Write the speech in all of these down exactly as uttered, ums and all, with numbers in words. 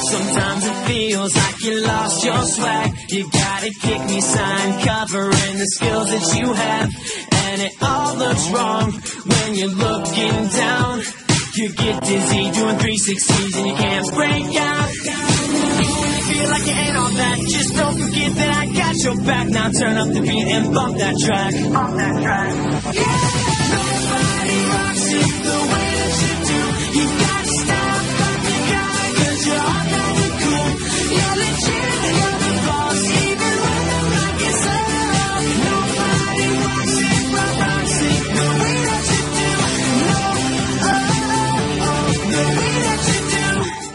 Sometimes it feels like you lost your swag. You gotta kick me sign covering the skills that you have. And it all looks wrong when you're looking down. You get dizzy doing three sixties and you can't break out. When you feel like you ain't all that, just don't forget that I got your back. Now turn up the beat and bump that track. Bump that track. Yeah. Nobody rocks it the way that you do. You gotta stop like the guy, cause you're all kind of cool. You're legit, you're the boss, even when the mic is low. Nobody rocks it, but rocks it the way that you do. No, oh, oh, oh, the way that you do.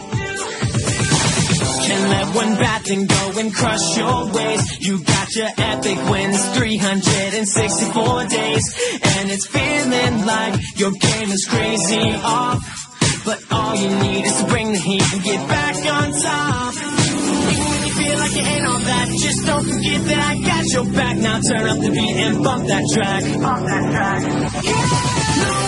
Can't let one bad thing go and crush your ways. You got your epic wins, three hundred sixty-four days. And it's feeling like your game is crazy off. But all you need is to bring the heat and get back on top. Even when you feel like you ain't all that, just don't forget that I got your back. Now turn up the beat and bump that track. Bump that track. Yeah.